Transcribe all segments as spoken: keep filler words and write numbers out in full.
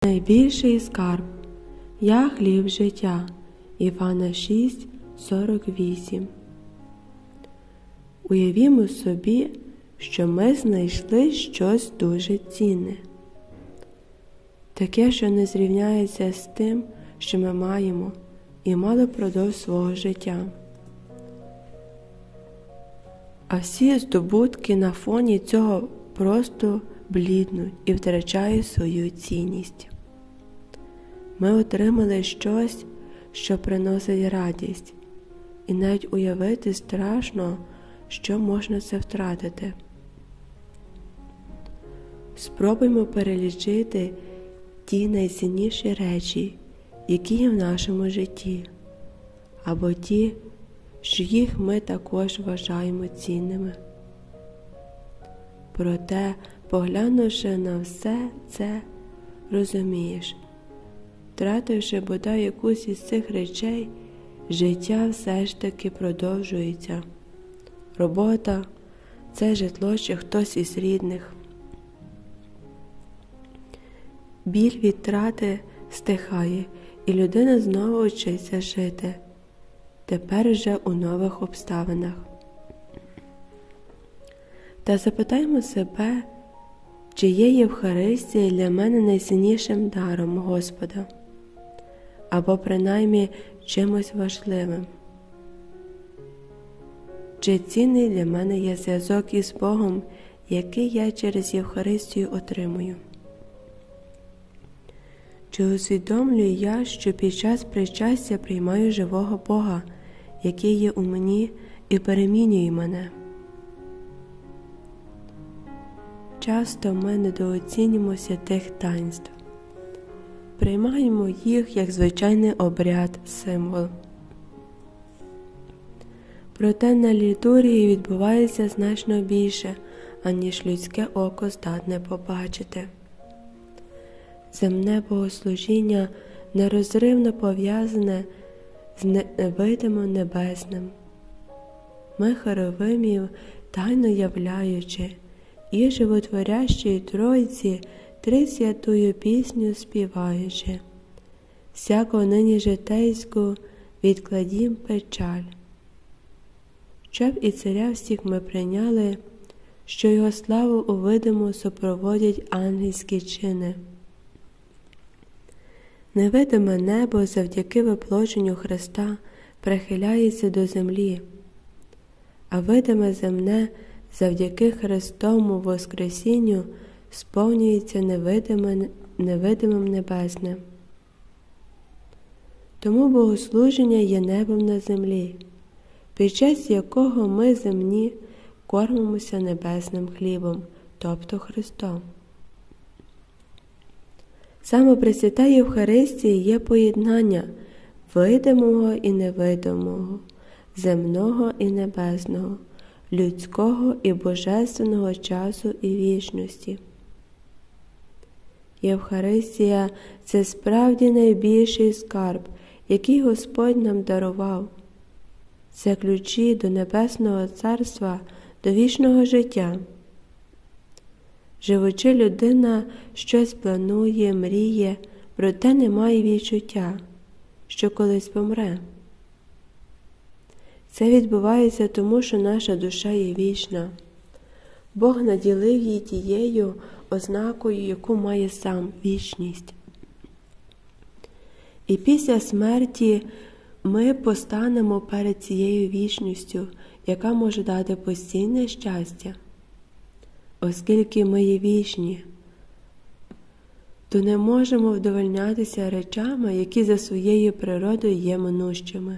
Найбільший скарб. Я хліб життя. Івана шість, сорок вісім. Уявімо собі, що ми знайшли щось дуже цінне. Таке, що не зрівняється з тим, що ми маємо і мали впродовж свого життя. А всі здобутки на фоні цього просто бліднуть і втрачають свою цінність. Ми отримали щось, що приносить радість, і навіть уявити страшно, що можна це втратити. Спробуймо перелічити ті найцінніші речі, які є в нашому житті, або ті, що їх ми також вважаємо цінними. Проте, поглянувши на все це, розумієш, втративши бодай якусь із цих речей, життя все ж таки продовжується. Робота – це житло чи хтось із рідних. Біль від втрати стихає, і людина знову вчиться жити, тепер вже у нових обставинах. Та запитаймо себе, чи є Євхаристія для мене найціннішим даром Господа, або принаймні чимось важливим. Чи цінний для мене є зв'язок із Богом, який я через Євхаристію отримую? Чи усвідомлюю я, що під час причастя приймаю живого Бога, який є у мені і перемінює мене? Часто ми недооцінюємо святих таїнств. Приймаємо їх як звичайний обряд, символ. Проте на літургії відбувається значно більше, аніж людське око здатне побачити. Земне богослужіння нерозривно пов'язане з невидимим небесним. Ми хоровимів, тайно являючи, і животворящої Тройці три святую пісню співаючи. Всяко нині житейську відкладім печаль. Щоб і царя всіх ми прийняли, що його славу у видиму супроводять ангельські чини. Невидиме небо завдяки воплоченню Христа прихиляється до землі, а видиме земне завдяки Христовому воскресінню сповнюється невидимим, невидимим небесним. Тому богослуження є небом на землі, під час якого ми земні кормимося небесним хлібом, тобто Христом. Саме Пресвята Євхаристія є поєднання видимого і невидимого, земного і небесного, людського і божественного часу і вічності. Євхаристія – це справді найбільший скарб, який Господь нам дарував. Це ключі до Небесного Царства, до вічного життя. Живучи, людина щось планує, мріє, проте не має відчуття, що колись помре. Це відбувається тому, що наша душа є вічна. Бог наділив її тією ознакою, яку має сам – вічність. І після смерті ми постанемо перед цією вічністю, яка може дати постійне щастя. Оскільки ми є вічні, то не можемо вдовольнятися речами, які за своєю природою є минущими.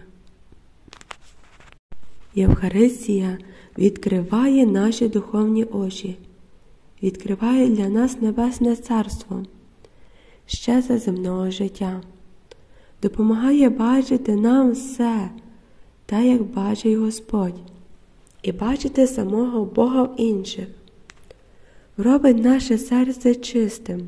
Євхаристія відкриває наші духовні очі, відкриває для нас Небесне Царство, ще за земного життя, допомагає бачити нам все, так як бачить Господь, і бачити самого Бога в інших. Робить наше серце чистим.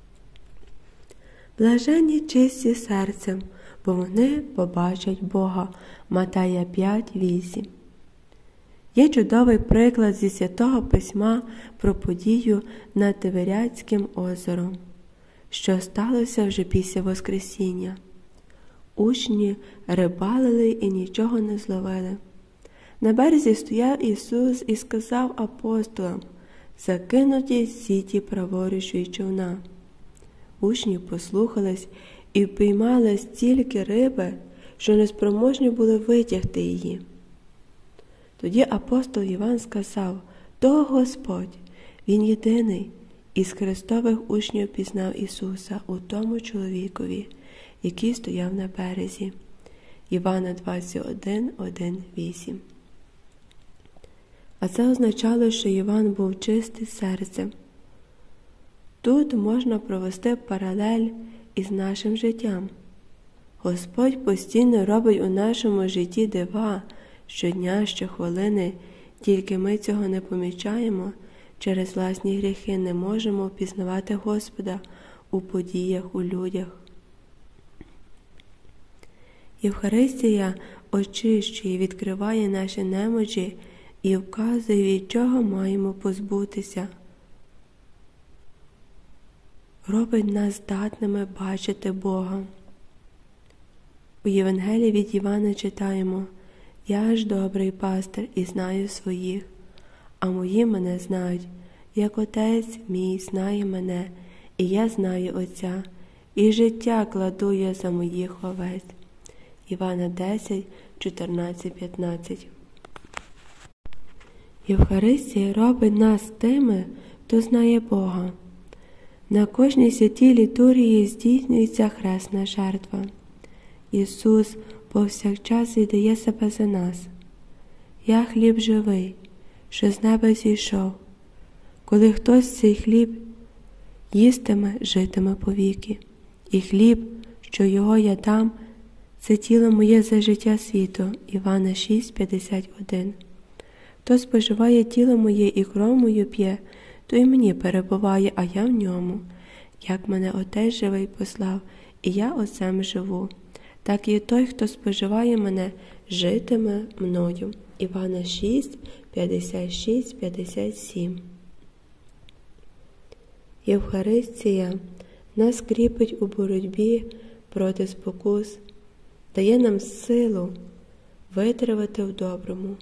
Блаженні чисті серцем, бо вони побачать Бога. Матея п'ять, вісім. Є чудовий приклад зі Святого Письма про подію над Тиверіадським озером. що сталося вже після Воскресіння. Учні рибалили і нічого не зловили. На березі стояв Ісус і сказав апостолам: «Закинуті сіті праворуч від човна». Учні послухались і впіймали стільки риби, що неспроможні були витягти її. Тоді апостол Іван сказав: «То Господь, Він єдиний». Із Христових учнів пізнав Ісуса у тому чоловікові, який стояв на березі. Івана двадцять один, один, вісім. А це означало, що Іван був чистий серцем. Тут можна провести паралель із нашим життям. Господь постійно робить у нашому житті дива щодня, щохвилини, тільки ми цього не помічаємо, через власні гріхи не можемо впізнавати Господа у подіях, у людях. Євхаристія очищує, відкриває наші немочі і вказує, від чого маємо позбутися. Робить нас здатними бачити Бога. У Євангелії від Івана читаємо: «Я ж добрий пастир і знаю своїх, а мої мене знають, як Отець мій знає мене, і я знаю Отця, і життя кладу я за моїх овець». Івана десять, чотирнадцять, п'ятнадцять. Євхаристія робить нас тими, хто знає Бога. На кожній святій літургії здійснюється хресна жертва. Ісус повсякчас віддає себе за нас. «Я хліб живий, що з неба зійшов. Коли хтось цей хліб їстиме, житиме повіки. І хліб, що його я дам, це тіло моє за життя світу». Івана шість, п'ятдесят один. «Хто споживає тіло моє і кров мою п'є, то й мені перебуває, а я в ньому. Як мене Отець живий послав, і я Отцем живу, так і той, хто споживає мене, житиме мною». Івана шість, п'ятдесят шість, п'ятдесят сім. Євхаристія нас кріпить у боротьбі проти спокус, дає нам силу витривати в доброму.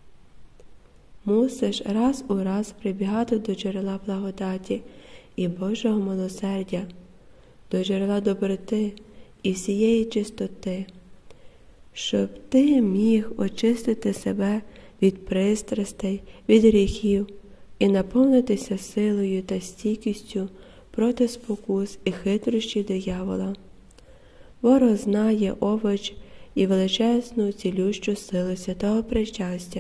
Мусиш раз у раз прибігати до джерела благодаті і Божого милосердя, до джерела доброти і всієї чистоти, щоб ти міг очистити себе від пристрастей, від гріхів і наповнитися силою та стійкістю проти спокус і хитрощів диявола. Ворог знає овоч і величезну цілющу силу святого причастя.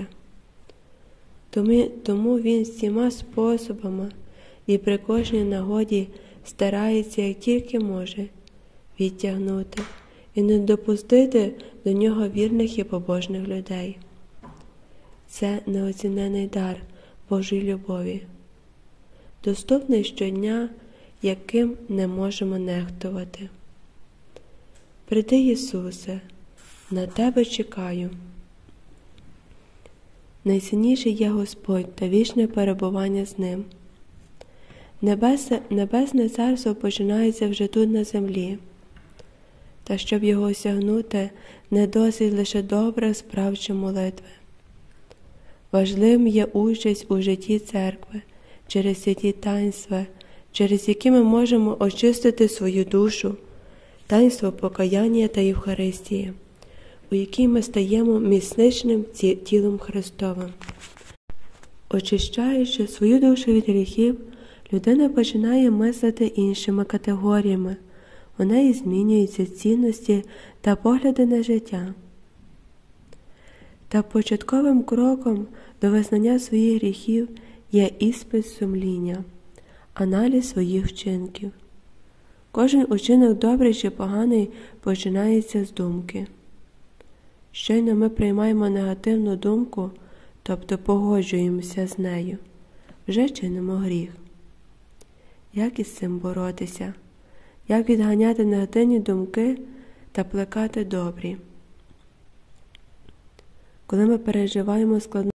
Тому він всіма способами і при кожній нагоді старається, як тільки може, відтягнути і не допустити до нього вірних і побожних людей. Це неоцінений дар Божої любові, доступний щодня, яким не можемо нехтувати. Прийди, Ісусе, на Тебе чекаю. Найсильніший є Господь та вічне перебування з Ним. Небесне, небесне царство починається вже тут на землі. Та щоб його осягнути, не досить лише добрих справ чи молитви. Важливим є участь у житті церкви через святі таїнства, через які ми можемо очистити свою душу, таїнство покаяння та Євхаристії, у якій ми стаємо міцничним тілом Христовим. Очищаючи свою душу від гріхів, людина починає мислити іншими категоріями, у неї змінюються цінності та погляди на життя. Та початковим кроком до визнання своїх гріхів є іспит сумління, аналіз своїх вчинків. Кожен учинок, добрий чи поганий, починається з думки. Щойно ми приймаємо негативну думку, тобто погоджуємося з нею, вже чинимо гріх. Як із цим боротися? Як відганяти негативні думки та плекати добрі? Коли ми переживаємо складну